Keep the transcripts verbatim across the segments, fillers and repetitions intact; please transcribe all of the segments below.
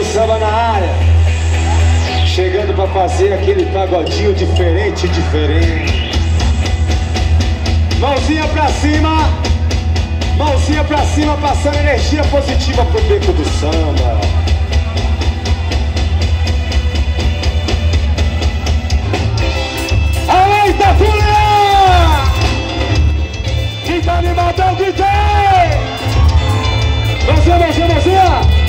Samba na área, chegando pra fazer aquele pagodinho diferente, diferente. Mãozinha pra cima, mãozinha pra cima, passando energia positiva pro beco do samba. Alô, Itapuã! Quem tá animado é o D J! Mãozinha, mãozinha, mãozinha!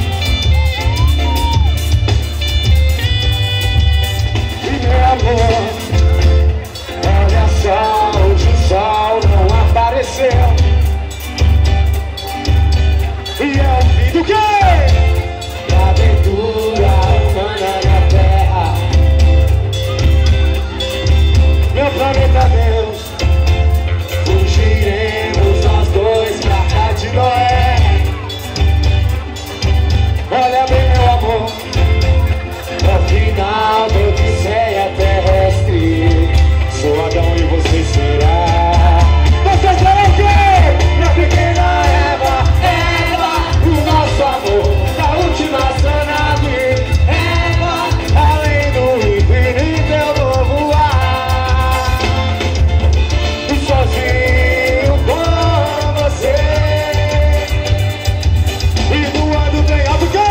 Meu amor, olha só, hoje o sol não apareceu. E é o fim do quê? Da aventura humana na terra. Meu planeta Deus, fugiremos nós dois pra cá de Noé. Olha bem, meu amor, no final da odisseia terrestre, sou Adão e você será. Você será o quê? Minha pequena Eva, Eva, o nosso amor da última sonave. Eva, além do infinito eu vou voar, e sozinho com você, e voando bem alto que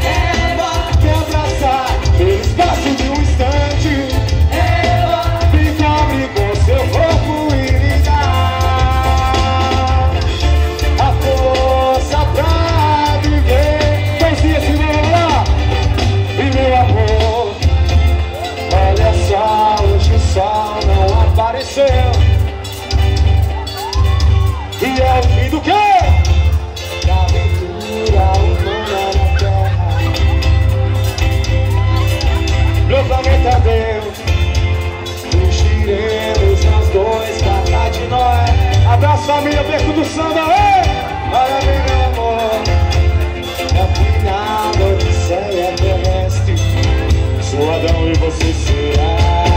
espaço de um instante, ela me cobre com seu corpo e me dá a força pra viver. Dancinha esse lá. E meu amor, olha só, hoje o sol não apareceu. E é o fim do quê? Da aventura humana na terra. Meu planeta Deus, fugiremos nós dois pra cá de Noé. Abraço, família, beco do samba, ei! Olha bem, meu amor, é o final da odisseia terrestre, sou Adão e você será.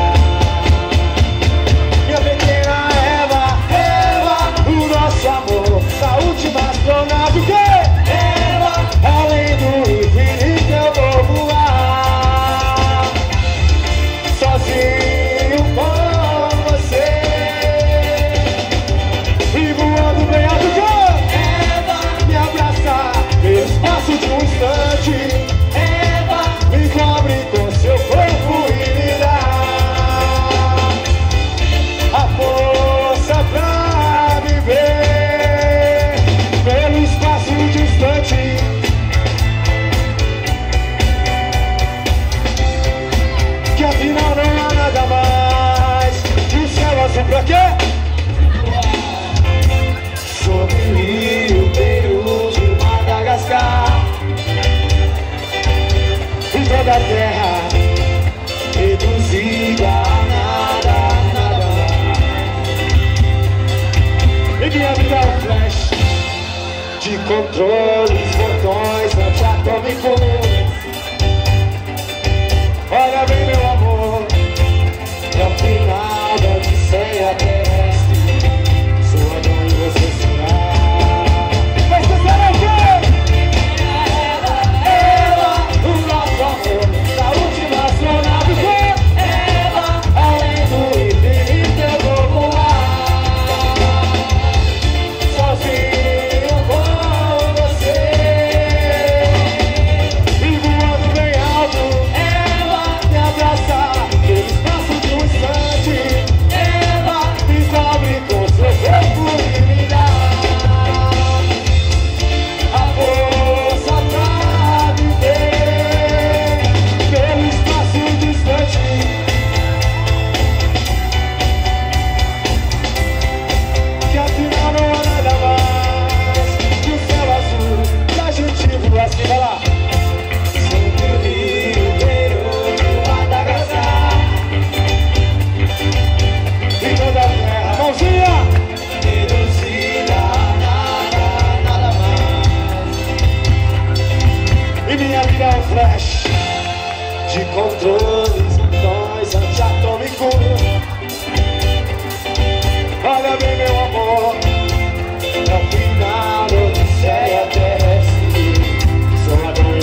Minha pequena Eva, Eva, o nosso amor da última astronave, o quê? Eva, além do infinito eu vou voar, sozinho com você, e voando bem alto que Eva, me abraçar pelo espaço de um instante, Eva, me cobre com seu corpo e me dá a força pra viver pelo espaço distante. Que afinal não há nada mais que o céu azul pra quê? Sobre o rio Peru de Madagascar, e toda a terra reduzida a nada, nada. E minha vida é um flash de controles, botões antiatômicos. Olha bem, meu amor, é o final da odisseia terrestre, sou Adão e você será. Você será o quê? Ela, ela, o nosso amor da última astronave, o quê? Ela, além do infinito eu vou voar, sozinho com você, e voando bem alto, me abraçar pelo espaço de um instante, ela me cobre com seu corpo e me dá a força pra viver pelo espaço distante. Que afinal não há nada mais que o céu azul da gente voar. Assim, vai lá. Mãozinha! Reduzida a nada, nada mais. E minha vida é um flash de controles, botões antiatômicos. Olha bem, meu amor, é o final da odisseia terrestre, sou Adão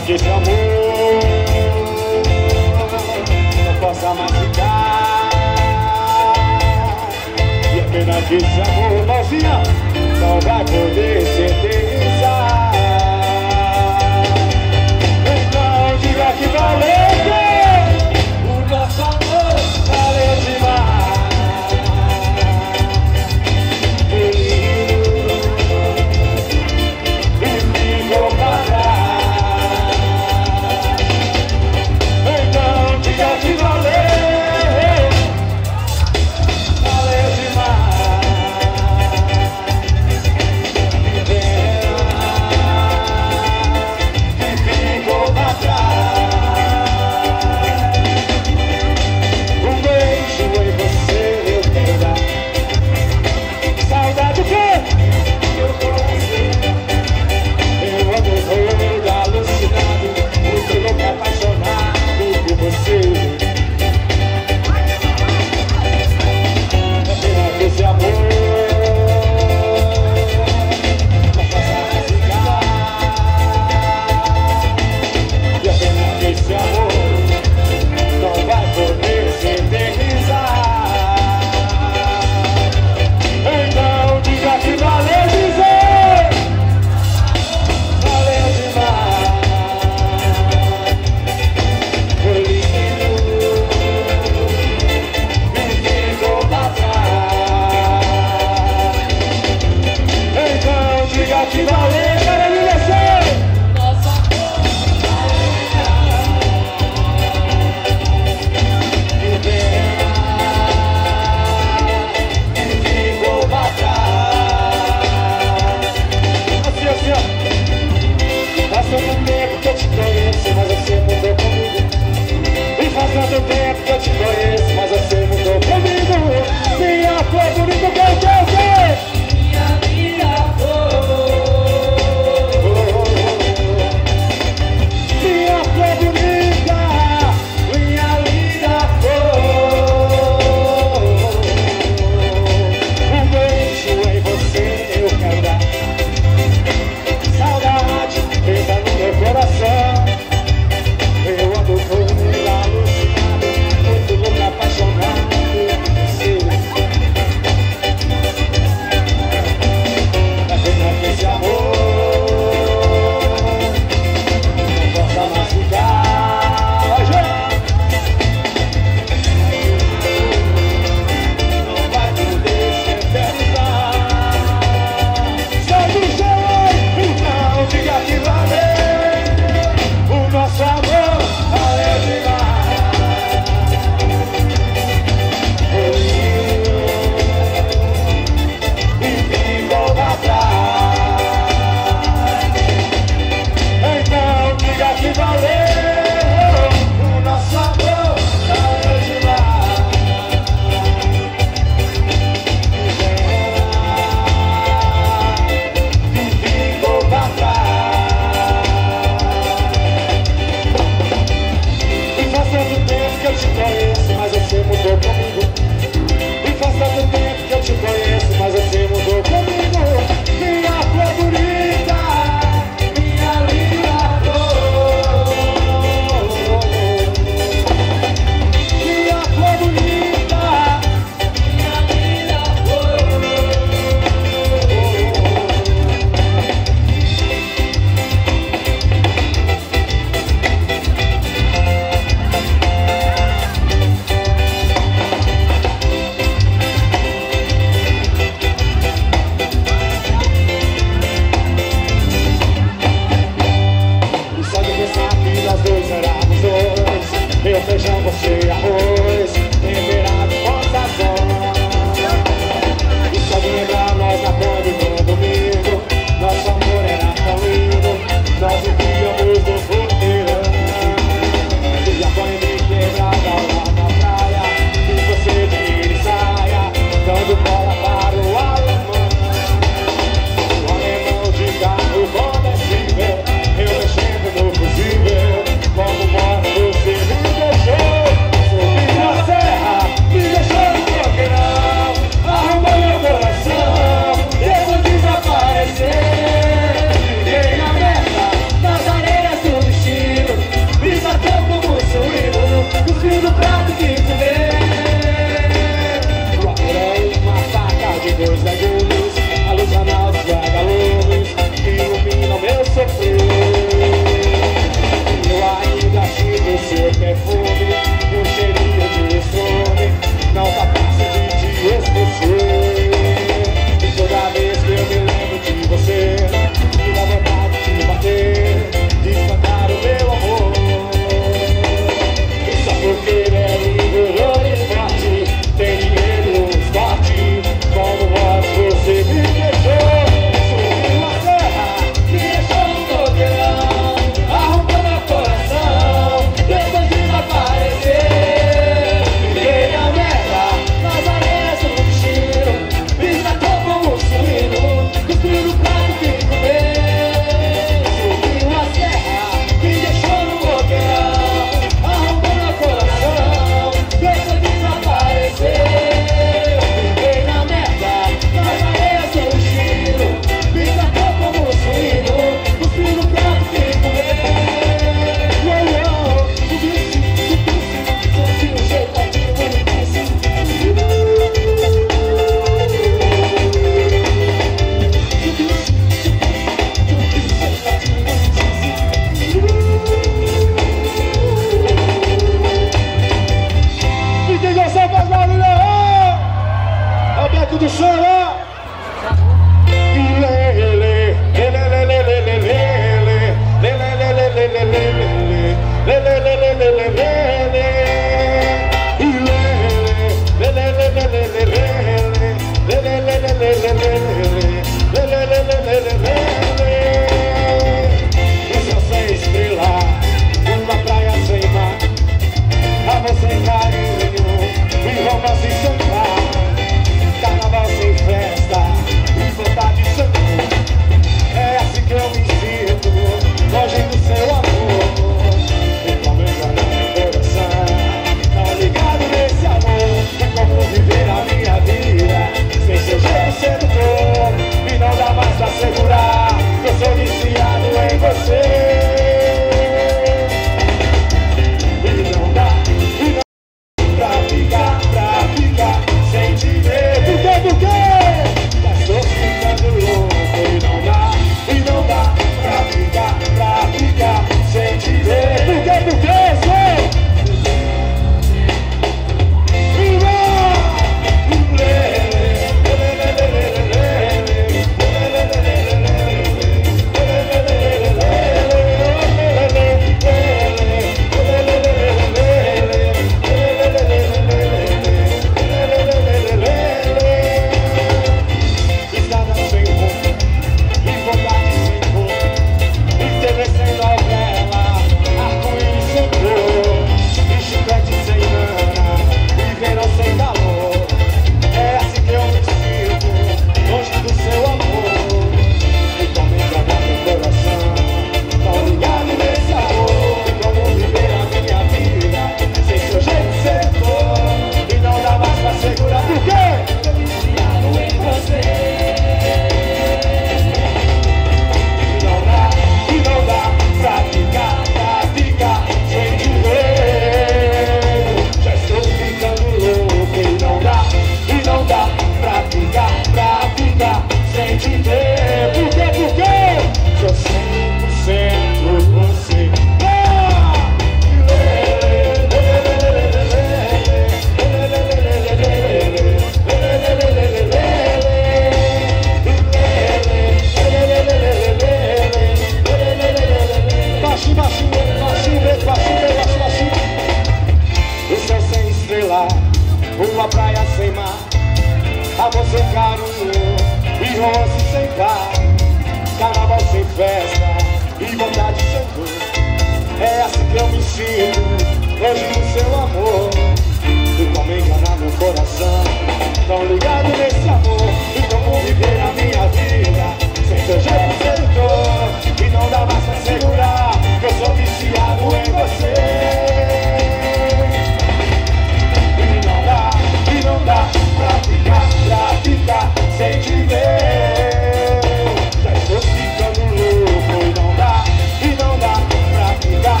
que esse amor não possa mais ficar. E é pena que esse amor, novinha, não vai poder se eternizar. Então diga que valeu, o nosso amor valeu demais. Que valeu, valeu demais.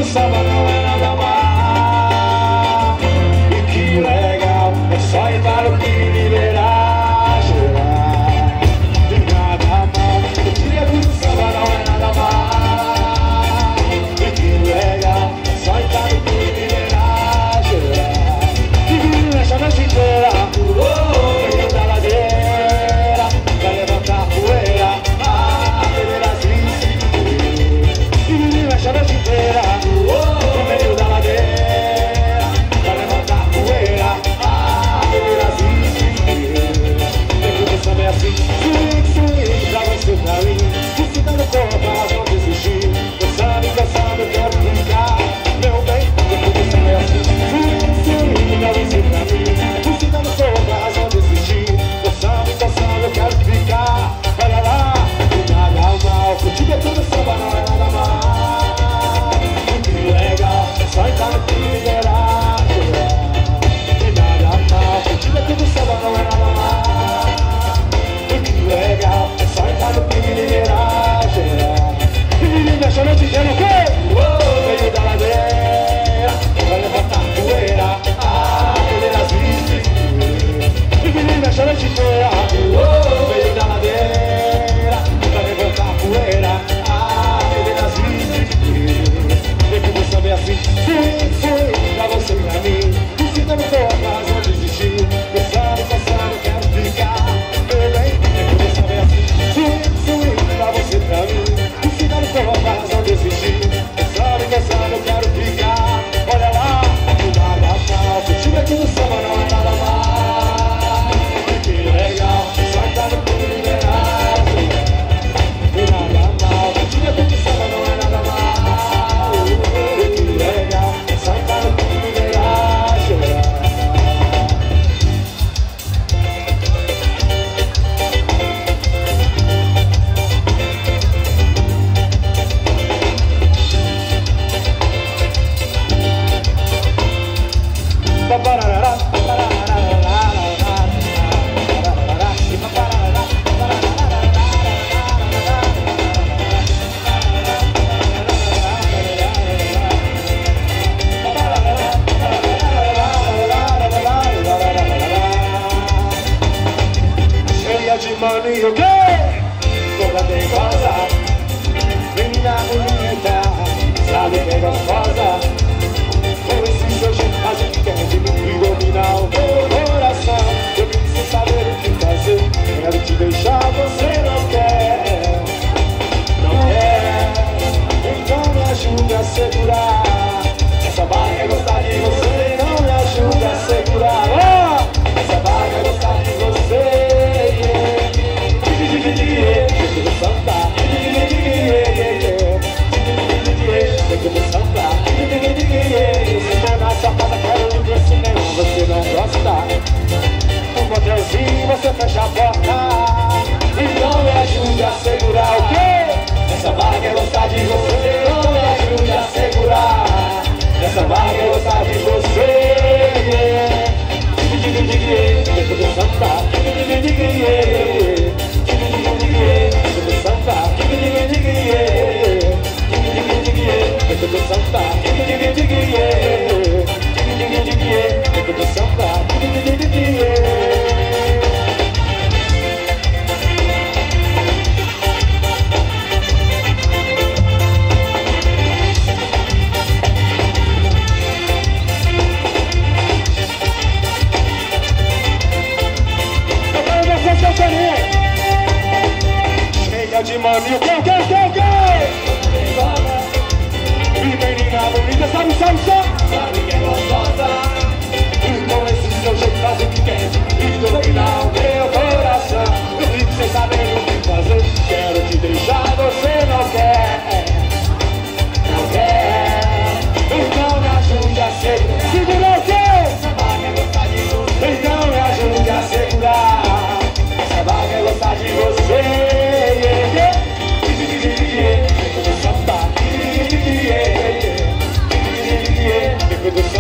do samba não é nada mal. E que legal, é só ir para o que me liberar, geral. E nada mal, o dia do samba não é nada mal. E que legal, é só ir para o que me liberar, geral. E menina, essa noite inteira, oh, meio da ladeira, pra levantar poeira, ah, beber as listas. E menina, essa noite inteira, no meio da ladeira, pra levantar poeira, ah, beber as listas. Tem que saber assim, swing, swing, pra você, pra mim. Descida no corpo, elas vão desistir. Dançando, dançando, eu quero brincar. Meu bem, tem que saber assim, swing, swing, pra você, pra mim. Descida no corpo, elas vão desistir. Dançando, dançando, eu quero ficar. Olha lá, não nada mal. Curtir é tudo samba, não é nada mal. Que legal, só entrar no que me liberar. Que nada mal. Curtir é tudo samba, não é nada mal. Que legal, é só entrar no que me liberar. E menina, essa noite inteira o quê? Meio da ladeira, vai levantar poeira, ah, beber as listas. E menina, essa noite inteira, meio da ladeira, vai levantar poeira, ah, beber as listas. Vem que você saber assim, fui, fui, pra você e pra mim. Visita no corpo, elas vão desistir. Pensando, pensando, quero ficar. Meu bem, vem que você saber assim, fui, fui, pra você e pra mim. Visita no corpo, elas vão desistir. Pensando, pensando, eu quero ficar. Olha lá, não nada mal. Curtir aqui no samba não é nada mal. Que legal, só entrar no que me liberar. Não nada mal. Curtir aqui no samba não é nada mal. Que legal, só entrar no que me liberar. Cheia de mania, o quê? Toda teimosa, menina bonita, sabe que é gostosa. Com esse seu jeito a gente quer de mim e dominar o meu coração. Eu vim sem saber o que fazer, quero te deixar, você não quer. Não quer, então me ajude a segurar. Essa barra é gostar de você, não me ajude a segurar. Oh! Essa barra é gostar de você. Tem que samba, tem que samba. Se for na sua casa, quero ir pro cinema, você não gosta. Um motelzinho, você fecha a porta. Então me ajude a segurar o quê? Essa vaga é gostar de você. Não me ajude a segurar. Essa vaga é gostar de você. Tem que samba, tem que samba. Cheia de mania, o que, o que, o que, o que? E menina bonita, sabe, sabe, sabe? Sabe que é gostosa. E com esse seu jeito faz o que quer e dominar o meu coração. Eu fico sem saber o que fazer. Quero te deixar, você não quer. Não quer. Então me ajude a segurar. Segura o quê? Essa vaga é gostar de você. Então me ajude a segurar. Essa vaga é gostar de você. Samba,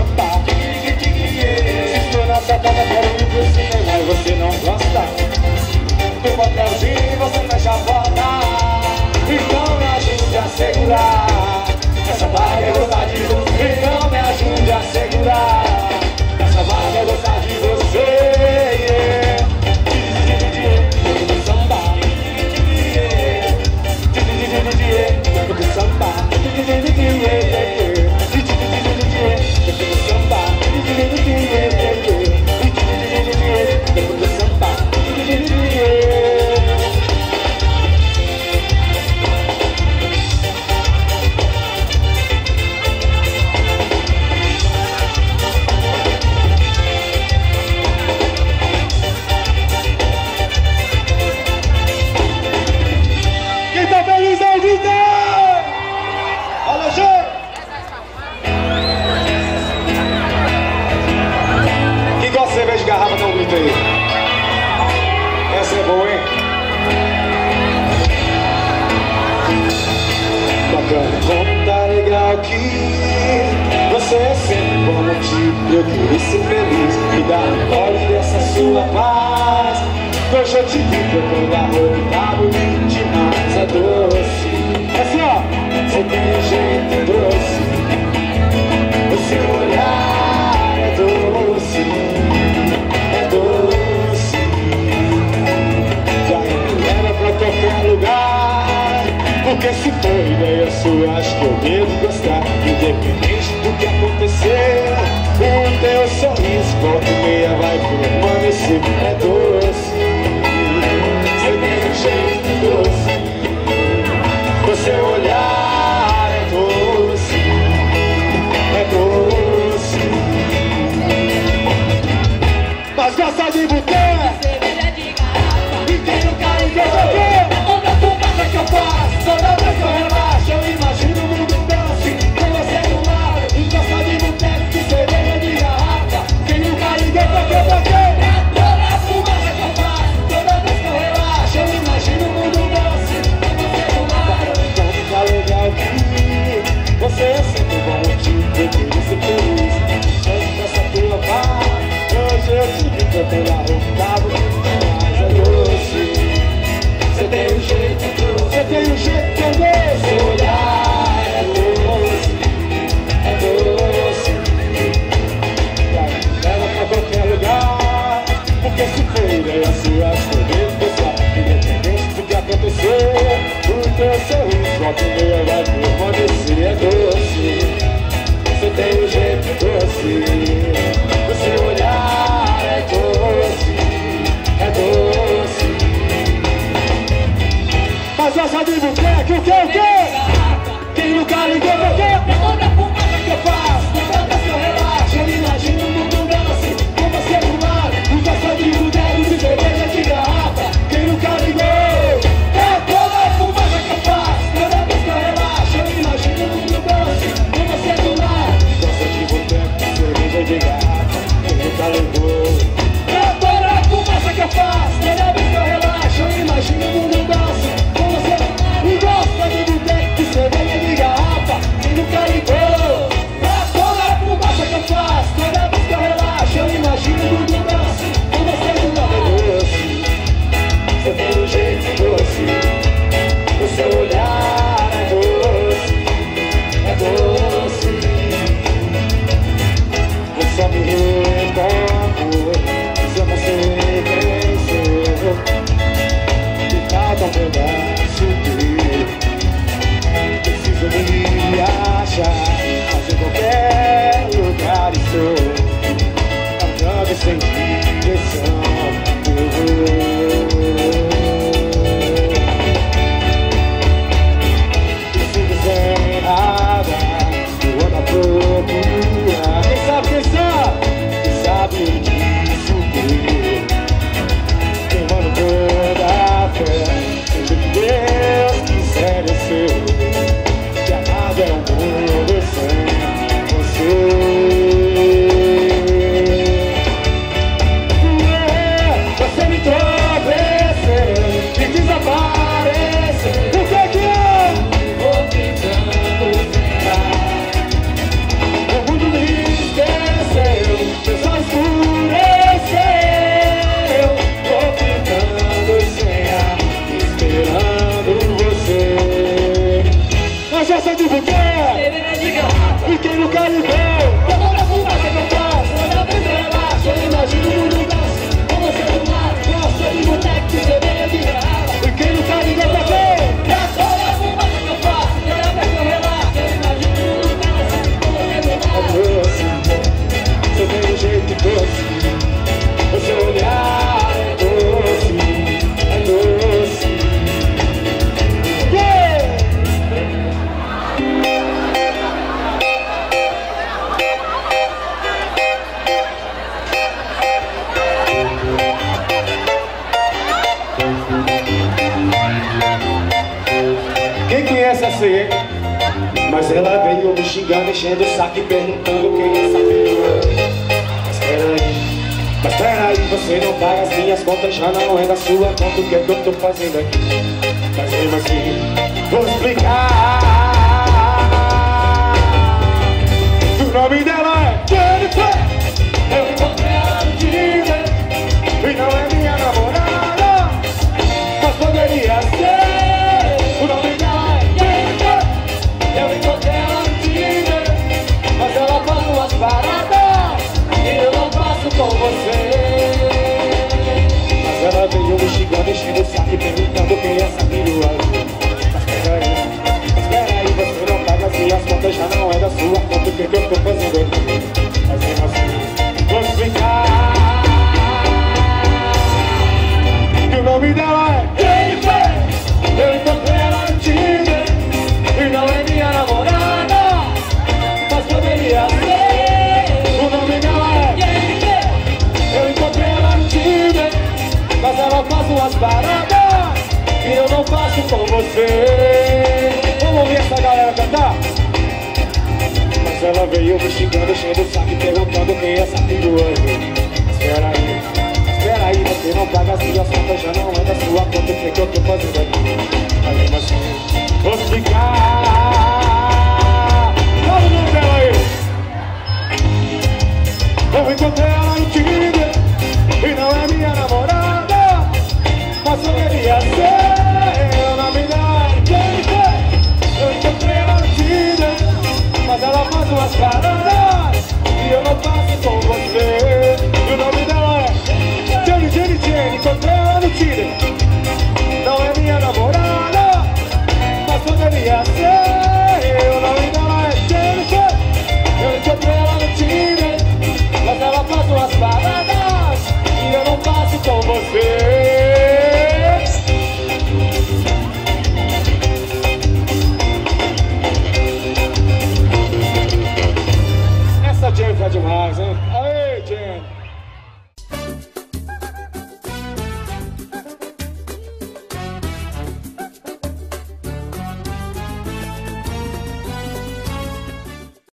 aqui. Você é sempre bom motivo, eu queria ser feliz e dar glória dessa sua paz. Hoje eu te vi trocando a roupa, tá bonito demais, é doce. É assim, ó, você tem um jeito doce, o seu olhar é doce, é doce. Já me leva pra qualquer lugar, porque se for ideia sua, acho que eu devo gostar. Independente do que acontecer, o teu sorriso volta e meia vai permanecer. É doce, você tem um jeito doce, o seu olhar é doce, é doce. Mas gosta de boteco, cerveja de garrafa, e quem não cai em quer toda a fumaça que eu faço, toda vez que eu relaxo, eu imagino o mundo doce, com você do lado. E gosta de boteco, de cerveja de garrafa, quem não cai em quer toda a fumaça que eu faço, toda vez que eu relaxo, eu imagino o mundo doce, com você do lado. Então fica legal que você é sempre bom motivo, eu queria ser feliz. Antes dessa tua paz, hoje eu te vi trocando a roupa, tá bonito demais, é doce. Você tem um jeito doce, você tem um jeito doce, seu olhar é doce, é doce. Leva pra qualquer lugar, porque se for ideia sua, acho que eu devo gostar. Independente do que acontecer, o teu sorriso volta e meia vai permanecer. É doce, você tem um jeito doce, o seu olhar é doce, é doce. Mas essa de boteco, o que, o que? Quem nunca ligou pra quê? toda a fumaça que eu faço, Toda vez que eu relaxo, eu imagino o mundo doce, com você do lado. E gosta de boteco, de cerveja de garrafa, quem nunca ligou? É toda a fumaça que eu faço, toda vez que eu relaxo, eu imagino o mundo doce, com você do lado. Gosta de boteco, de cerveja de garrafa, quem nunca ligou? É toda a fumaça que eu faço, toda vez que eu relaxo, eu imagino o mundo doce, com você do lado. E gosta de boteco, de cerveja de garrafa, quem nunca ligou? É toda a fumaça que eu faço, toda vez que eu relaxo, eu imagino o mundo doce, com você do lado. É doce, você tem um jeito doce, o seu olhar é doce, é doce. Eu só me recordo, se eu não sei quem sou, e falta um pedaço de preciso me achar, mas em qualquer lugar estou andando sem direção. Eu vou, preciso sem nada, eu ando à procura. Quem sabe, quem sabe, quem sabe disso meu, queimando toda a fé, seja o que Deus quiser eu ser. Que amado é um mundo sem você. Você me tropeçou e desapareceu. O que é que é? vou ficando sem ar. O mundo me esqueceu, meu sol escureceu. Vou ficando sem ar, esperando você. Mas essa de boteco, cerveja de garrafa, e quem nunca ligou? toda a fumaça que eu faço, Toda vez que eu relaxo, eu imagino o mundo doce, com você do lado, gosta de boteco, de cerveja de garrafa. E quem nunca ligou pra quê? é toda a fumaça que eu faço, toda vez que eu relaxo, eu imagino o mundo doce, com você do É lado. doce, você tem um jeito doce, o seu olhar é doce, é doce. Yeah! Quem conhece essa aí? Mas ela veio me xingando, enchendo o saco e perguntando quem é essa figura. Mas peraí, mas peraí, você não paga as minhas contas, já não é da sua conta. O que é que eu tô fazendo aqui? Mas mesmo assim, vou explicar. que que eu tô fazendo aqui. Fazendo assim, vou explicar. Que o nome dela é Jennifer. Eu encontrei ela no Tinder e não é minha namorada, mas poderia ser. O nome dela é Jennifer. Eu encontrei ela no Tinder, mas ela faz umas paradas que eu não faço com você. Vamos ouvir essa galera cantar? Mas ela veio me xingando, cheio do saco, perguntando quem é essa perua. Espera aí, espera aí, você não paga assim, a conta já não é da sua conta. O que que eu tô fazendo aqui? Fazendo assim, vou explicar. Fala o nome dela aí. Eu encontrei ela no Tinder e não é minha namorada, mas poderia ser. O nome dela é Jennifer. Eu encontrei ela no Tinder, mas ela faz umas caras